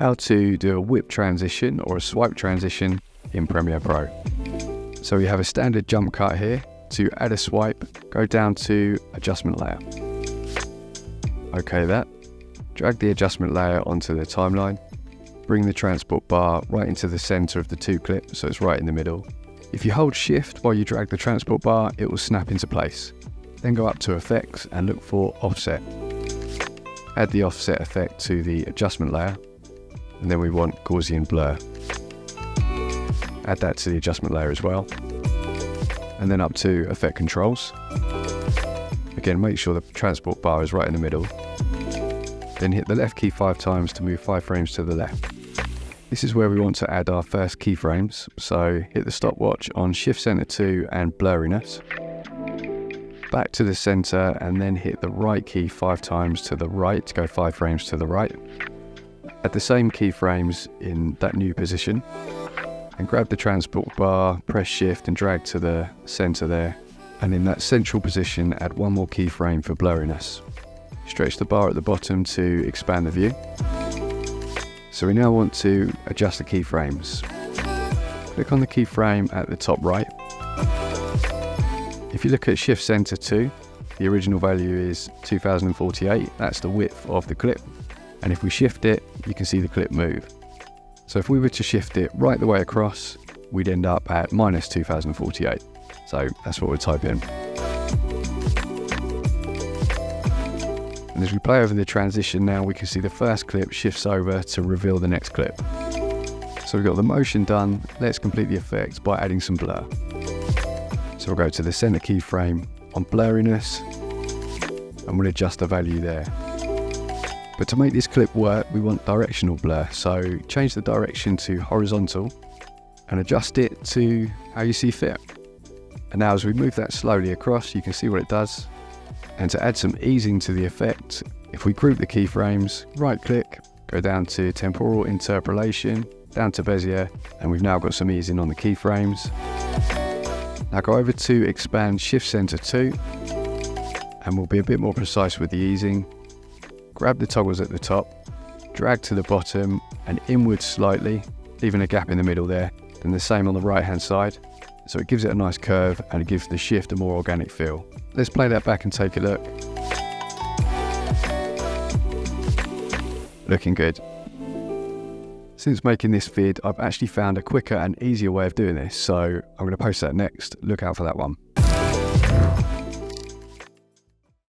how to do a whip transition or a swipe transition in Premiere Pro. So we have a standard jump cut here. To add a swipe, go down to adjustment layer. Okay that. Drag the adjustment layer onto the timeline. Bring the transport bar right into the center of the two clips, so it's right in the middle. If you hold shift while you drag the transport bar, it will snap into place. Then go up to effects and look for offset. Add the offset effect to the adjustment layer, and then we want Gaussian blur. Add that to the adjustment layer as well. And then up to effect controls. Again, make sure the transport bar is right in the middle. Then hit the left key 5 times to move 5 frames to the left. This is where we want to add our first keyframes. So hit the stopwatch on Shift Center 2 and blurriness. Back to the center and then hit the right key 5 times to the right to go 5 frames to the right. Add the same keyframes in that new position. And grab the transport bar, press shift and drag to the center there. And in that central position, add one more keyframe for blurriness. Stretch the bar at the bottom to expand the view. So we now want to adjust the keyframes. Click on the keyframe at the top right. If you look at Shift Center 2, the original value is 2048. That's the width of the clip. And if we shift it, you can see the clip move. So if we were to shift it right the way across, we'd end up at minus 2048. So that's what we'll type in. And as we play over the transition now, we can see the first clip shifts over to reveal the next clip. So we've got the motion done. Let's complete the effect by adding some blur. So we'll go to the center keyframe on blurriness, and we'll adjust the value there. But to make this clip work, we want directional blur. So change the direction to horizontal and adjust it to how you see fit. And now as we move that slowly across, you can see what it does. And to add some easing to the effect, if we group the keyframes, right click, go down to temporal interpolation, down to Bezier, and we've now got some easing on the keyframes. Now go over to expand Shift Center 2, and we'll be a bit more precise with the easing. Grab the toggles at the top, drag to the bottom and inwards slightly, leaving a gap in the middle there. Then the same on the right hand side. So it gives it a nice curve and it gives the shift a more organic feel. Let's play that back and take a look. Looking good. Since making this vid, I've actually found a quicker and easier way of doing this, so I'm going to post that next. Look out for that one.